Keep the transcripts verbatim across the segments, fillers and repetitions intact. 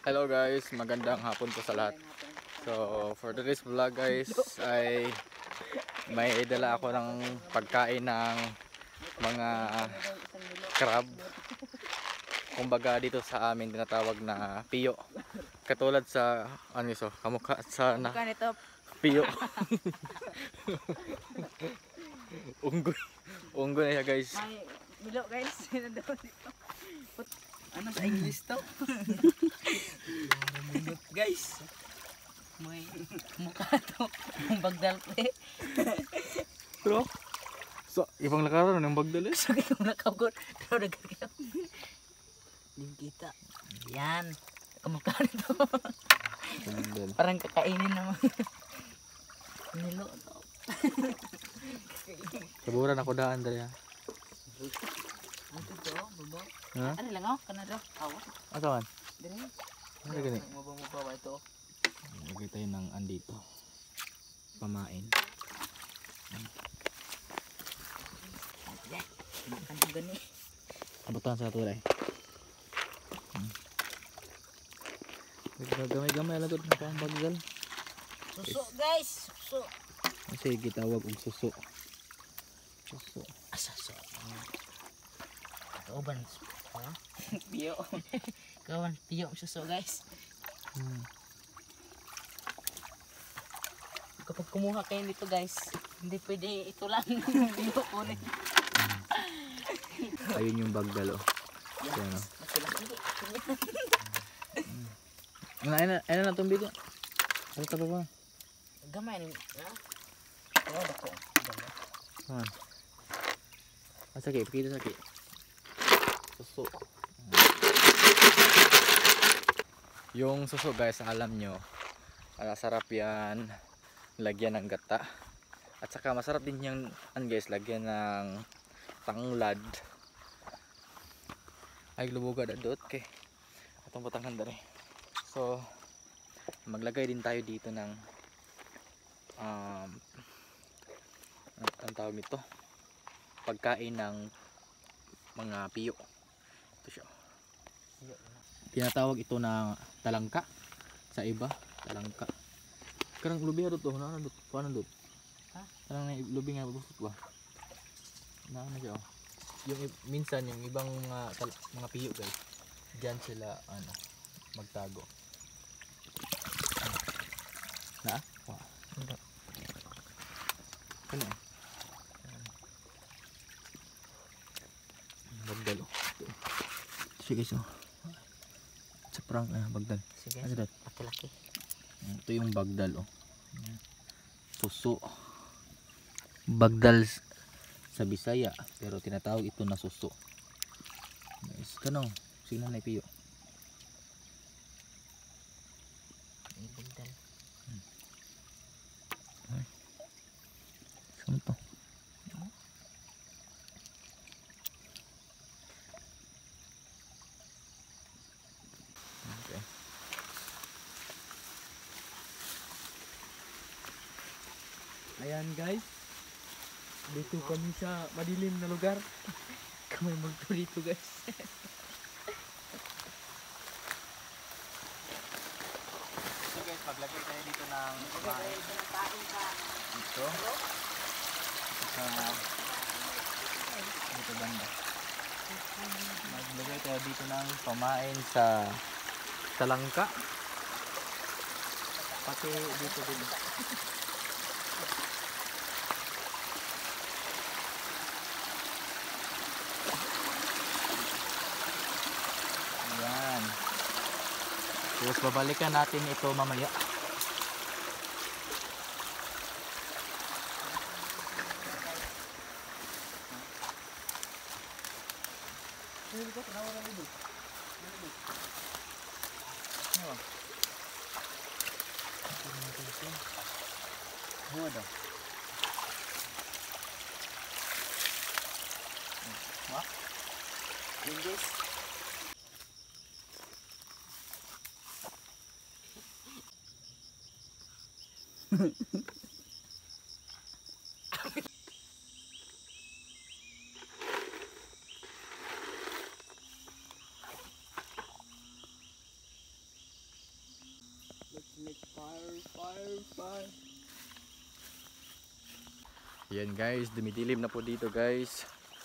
Hello guys, magandang hapon po sa lahat. So for today's vlog guys ay may dala ako ng pagkain ng mga crab. Kumbaga dito sa amin tinatawag na piyo. Katulad sa ano so, kamukha sa na piyo. Unggoy. Unggoy na siya guys. May milo guys, dito. Ano sa English to? Mulot guys. May mukha to. Ang bagdal pe. Pero so ibang lakaran ng bagdal eh. So kung nakabot, pero nagkakaw. Hindi kita. Yan. Kamukha nito. Parang kakainin naman. Milo to. Saburan ako daan dali ha. Ano to? Baba? Ha? Ano lang ako? Kanado? Awa? Asa man? Dali. Ano gani? Mabang-mabang ba ito? Lagay tayo ng andito. Pamain. Yan. Ano gani? Abutan sa tulay. Hmm. Gamay-gamay lang ito. Napakambaggal. Suso guys. Suso. Kasi gitawag og suso. Suso. Asa suso. Kauban. Ha? Piyo. Kawan piyo suso guys. Hmm. Kapag kumuha kayo nito guys, hindi pwede ito lang. Piyo kunin. Ayun yung bagdal oh. Yan oh. Ano na ano na tumbid. Ano ta ba? Gamay ni. Ha? Oh, dako. Ha. Asa kay pakita sa kay. Suso. Yung suso guys, alam nyo, uh, sarap yan lagyan ng gata. At saka masarap din yung an guys, lagyan ng tanglad. Ay lubuga da dot kay atong patangan dere. So maglagay din tayo dito ng um ang tawag nito, pagkain ng mga piyo. Ito siya. Tinatawag ito na talangka sa iba, talangka. Karang lubi na to, na nandot, paano nandot? Ha? Karang na lubi nga busot ba? Na ano siya oh. Yung minsan yung ibang mga mga piyo guys, diyan sila ano magtago. Na? Wow. Ano? Bagdal oh. Sige so. Sa prank na bagdal. Sige. Ano dat? Laki-laki. Ito yung bagdal oh. Suso. Bagdal sa Bisaya pero tinatawag ito na suso. Guys, kanong sino na piyo. Bagdal. Hmm. Ay. Saan to? Okay. Ayan guys, dito kami sa madilim na lugar. Kami magto dito guys. So guys, maglagay tayo dito ng pamain. Dito. Sa dito banda. Maglagay tayo dito ng pamain sa talangka. Pati dito din. Ayan. Tapos babalikan natin ito mamaya. Ano daw? Wah? English. Yan guys, dumidilim na po dito guys.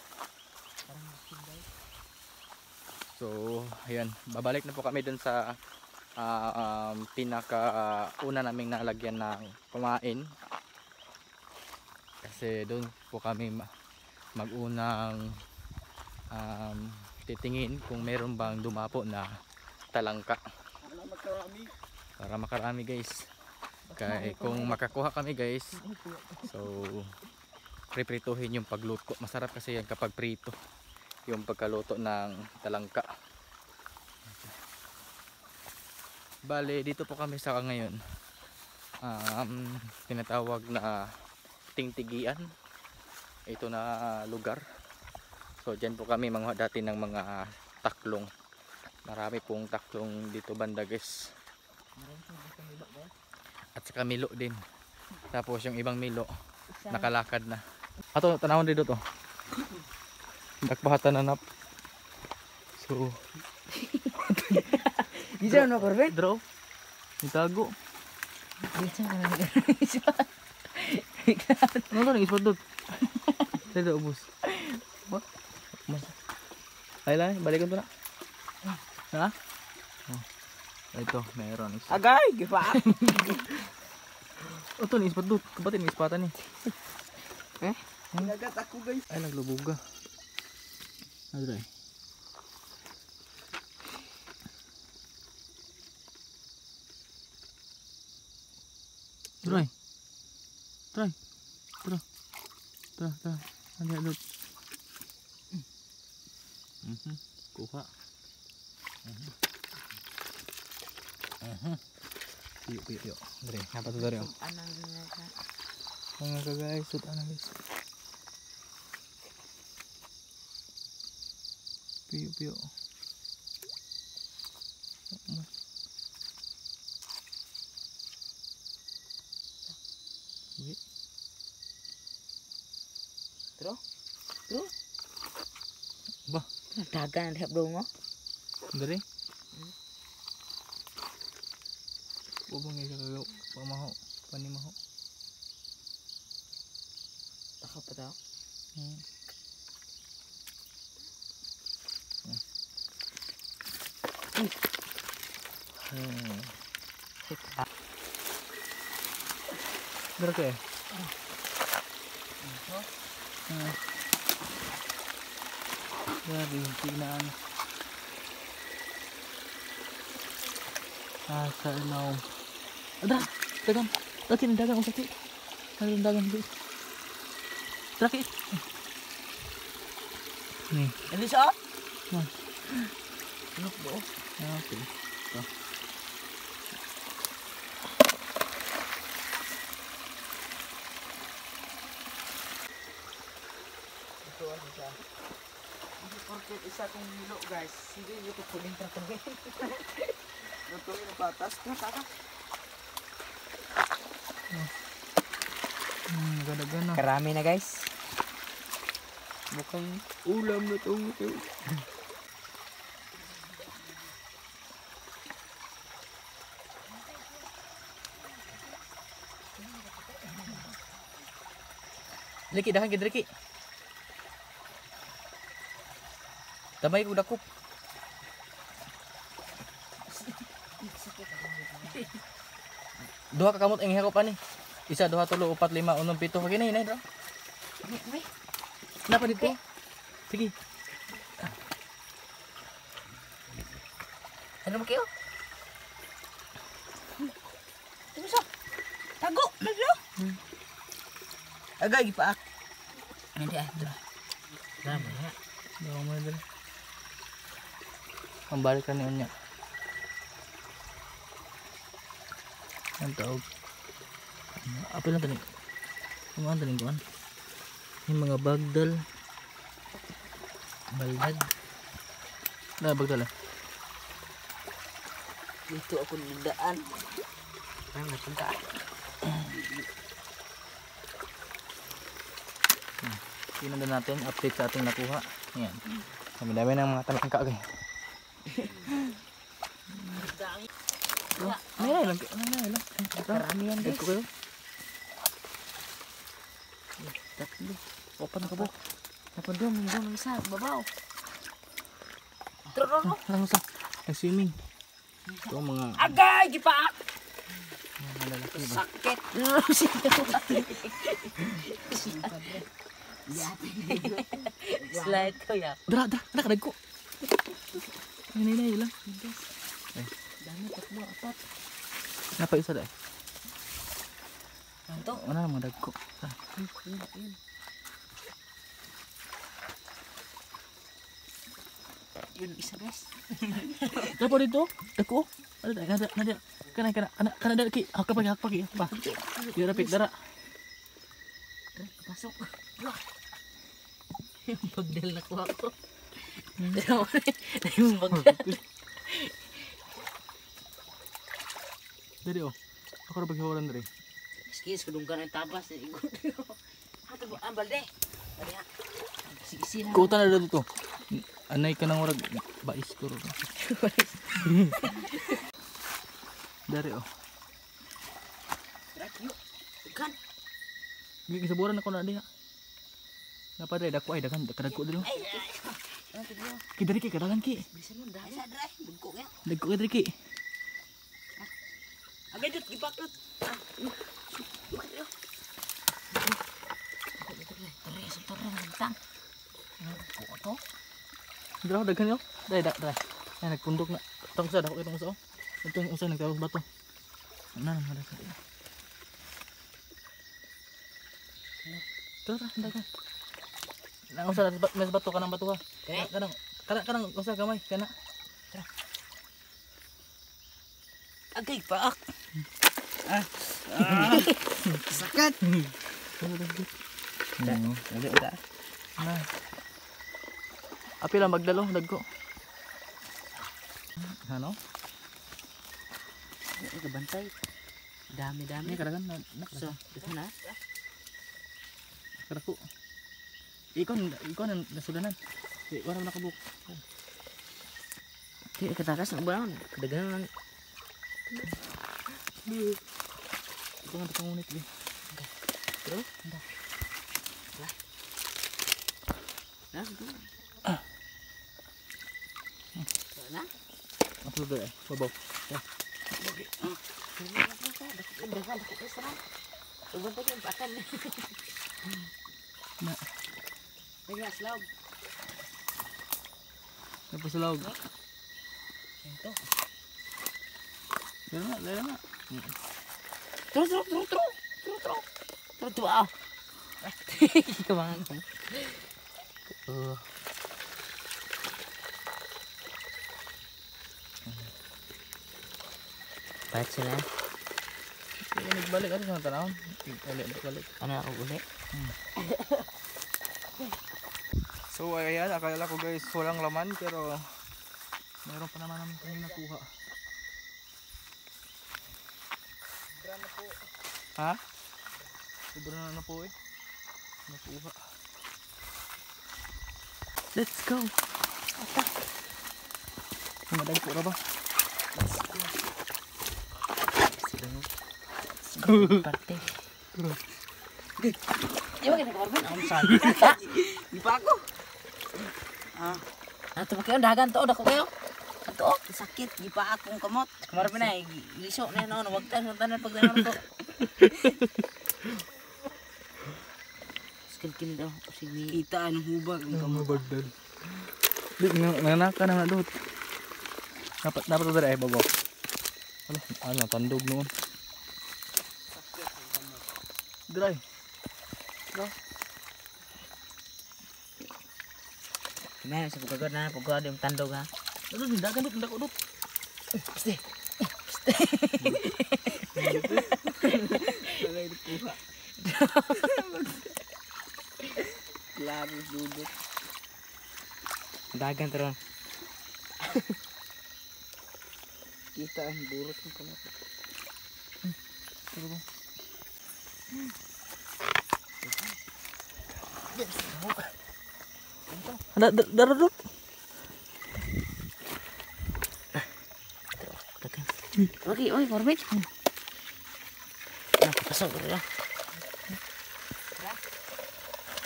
So, ayan, babalik na po kami dun sa uh, um, pinaka uh, una naming nalagyan ng kumain. Kasi doon po kami mag-unang um, titingin kung meron bang dumapo na talangka. Para makarami guys. Kaya kung makakuha kami guys, so priprituhin yung pagluto. Masarap kasi yan kapag prito yung pagkaluto ng talangka. Bale, dito po kami sa ngayon. Um, tinatawag na Tingtigian. Ito na lugar. So dyan po kami manguha dati ng mga taklong. Marami pong taklong dito banda guys. At saka milo din. Tapos yung ibang milo nakalakad na. Ato tanawon dito to. Dakpahatan nanap. So Bisa no korben? draw. Itago. Bisa na nag Ano to ispat dot? Dito ubos. What? Mas. Ay lang, balikan to na. Ha? Oh. Ito, meron. Agay, gipa. Oh, to ni ispat dot. Kapatid ni ispatan ni. Eh? Nagat ako guys. Ay naglubuga. Ano dai? Try. Try. Tara. Tara, tara. Ano dot? Mhm. Kuha. Mhm. Mhm. Piyo, piyo, piyo. Dere, napa to dere. Anang nga. Mga ka guys, sud ana guys. Piyo, piyo. Wait. Tro? Tro? Ba, Dagan rep dong oh. dere. Bubong isa kagaw, pamaho, panimaho. Taka pa daw. Hmm. Hmm. Dere ke? Hmm. Dari tignan. Asa ilaw. Ada, dagan. Dati ni dagan usati. Ada dagan guys. Traki. Nih. Ini siya? Nah. Look do. Okay. Ito. Ito ano siya. Hindi porket isa kong nilo guys. Sige, ito puling tra kami. Natuloy na patas. Tara, Hmm, ganda-ganda. karami na guys. Mukhang ulam na to. ito. Liki, dahan gid liki. Damay ko dakop. Duha ka kamot ang hirap ani. Isa, duha, tulo, upat, lima, unom, pito. Kaya na yun, bro. Kenapa dito? Sige. Ano mo kayo? Ito siya. Tago, medyo. Agay, gipaak. Hindi ah, ito. Dama na. Dama mo na. Ang balikan niyo niya. Ang tawag. Apa lang tanig? Ang mga tanig kuan? Yung mga bagdal. Baldag. Na bagdal ah. Dito ako nandaan. Parang napunta. Tingnan na natin update sa ating nakuha. Ayan. Kami dami ng mga talangka kay. Ay, ay lang, ay, ay lang. Karami yan guys. Ito kayo. Opa na kabuk. Napadum, dum isa, babaw. Tro, tro, tro. Lang sa nag-swimming. Ito ang mga Agay, gipaak. mga lalaki ba? Sakit. Slide ko ya. Dra, dra, dra, kadag ko. Ay, nay, nay, lang. Dami, tatlo, apat. Napa isa dahil? Ganto. Ano na mga dag ko? Yun, isa guys. Dapo dito? Dag ko? Ano dahil? Nada, nada. Kana, kana, kana, kana dahil ki. Hak pagi, hak pagi. Pa. Di rapid, dara. Pasok. Yung bagdal na kuha ko. Dalawa na yung bagdal. Dari oh. Ako na paghawalan dari. Skis, kudung ka ng tabas. Hato ko, ambal de. Bali ha. Sige, sila. Kuta na dito. Anay ka nang warag bais ko ro. Dari oh. Rakyo. Kan. Gisaburan ako na di ha. Napa dari dako ay dagan kadagko dito. Ay, ay. Ano to dia? Ki dari ki kadalan ki. Bisa nun dah. Bisa dry. Bungkuk ya. Dagko ki dari ki. Agay dut, gipakot. Ah. Mayo. Tari, sebentar lang bintang. Ano to? Dra dagan yo. Dai dak dai. Ay nagpundok na. Tong sa dako itong usa. Ito yung usa nagtawag bato. Ano na mga dagan. Tara, dagan. Nang usa mes bato kanang bato ha. Okay. Kanang kanang kanang usa gamay kana. Agay paak. Sakit. Hmm, dali uta. Na. Api lang magdalo dagko. Ano? Ito bantay. Dami-dami. Ni kadagan na So, ito na. kadako. Ikon ikon ang nasudanan. Di wala na kabuk. Kaya katakas na ba? Kadagan lang. Ito nga itong unit eh. Bro, anda. Lah. Nah, itu. Ah. Na? Ako doon eh. Babaw. Ya. Okay. Ah. Udah kan aku serang. Udah tuh pakan. Na. Tengah slaw. Napasulog. Ito. Dala na, dala na. Terus terus terus terus. Terus terus. Terus tuh ah. Kemana? Oh. Baca lah. Ini nagbalik ano sa tanawon. Balik, balik. Ano ako ulit? So ayan, akala ko guys walang laman pero meron pa naman namin kami nakuha. Ha? Sobra na na po eh. Nakuha. Let's go. Atak. Madag po ra ba? Parte. Di ba kinakabarban? Ang saan? Di pa ako. Ah. Ato pa kayo, dahagan to, dako kayo. Ato, sakit, di pa akong kamot. Kamarapin na, liso na yun, wag tayo, tanan pag tanan ko. Skill kini daw, sige. Kita ang hubag. Ang mabagdad. Di, nanaka na nga doon. Dapat, dapat ito ay babaw. Ano, ano, tandog noon. Dry. Dry. Gimana sa pagkagod na, pagkagod yung tandog ha? Ano, hindagan doon, hindagan doon. Pasti. Pasti. Lagay na kuha. Labis dudot. Dagan teron. Kita ang burot ng kamata. Pero ba? Ada darut. Oke, oi, korbit. Nah, pasok ya.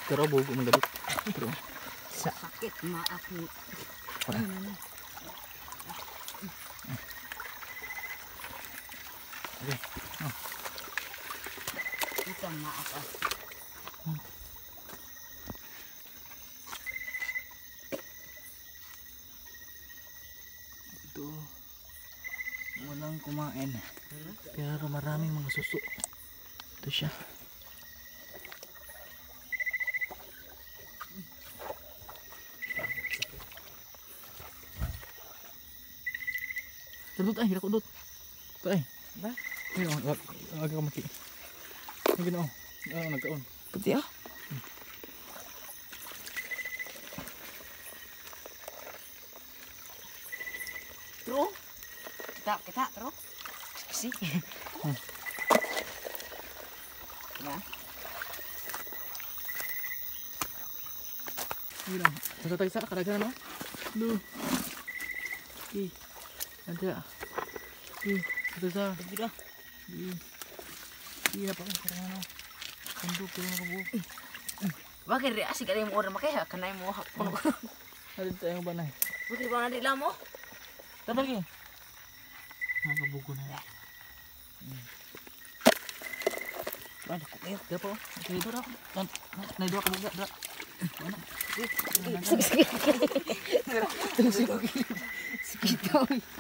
Pero bugo man gadit. Pero Sakit maaf ni. okay. Oh. Ito maaf ah. Ito. Walang kumain. Pero maraming mga suso. Ito siya. Tadot ay, hirap udot. Ito ay. Ba? Ayun, wag wag ka maki. Ay ginoo. Ah, nagkaon. Puti ah. Tro. Kita kita tro. Si. Ya. Ayun lang. Sa tayo sa karagahan no. Lu. Ki. Nanti ah. Ki, ito sa. Sudah. Ki. Ki na pa karagahan no. Kanduk ko na kabuo. Bakit reaksi ka yung orang makaya kanay mo kuno. Ada tayo banay. Bakit ba na di lamo? Tatagi. Nakabugo na. Ba ko kayo. Dapo. Okay, dito daw. Kan na dua ka buga, dra. Ano? Sige sige. Sige. Sige daw.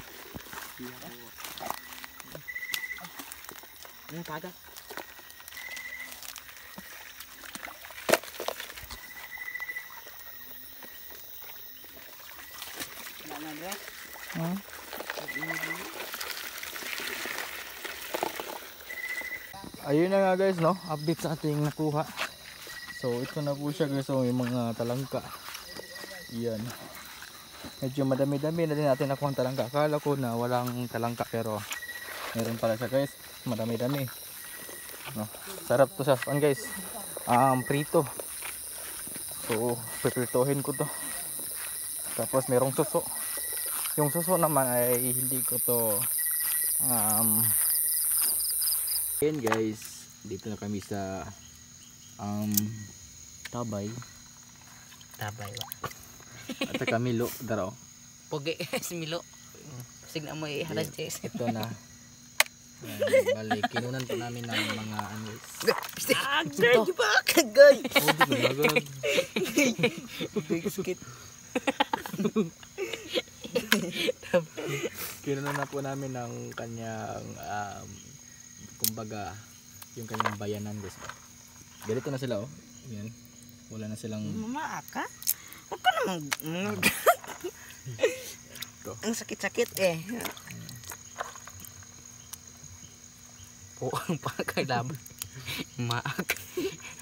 Ano taga? Lama dre. Hmm? Ayun na nga guys, no? Update sa ating nakuha. So ito na po siya guys, so, yung mga talangka. Yan. Medyo madami-dami na din natin nakuha ang talangka. Akala ko na walang talangka pero meron pala siya guys. Madami-dami. No? Sarap to sa pan guys. Um, prito. So pipirtuhin ko to. Tapos merong suso. Yung suso naman ay hindi ko to um Ayan guys, dito na kami sa um, Tabay Tabay wa. at sa Camilo daro. Pogi si Milo. Sig na mo ihalas Jess. Ito na. Ayan, bali, kinunan po namin ng mga ano guys. Agay ba kagay. Oh, di ba lagad? Biscuit. Kinunan na po namin ng kanyang um, kumbaga yung kanyang bayanan guys. Ganito na sila oh. Yan. Wala na silang Mama ka? Huwag ka naman. Ang sakit-sakit eh. Po ang pakailaban. Maak.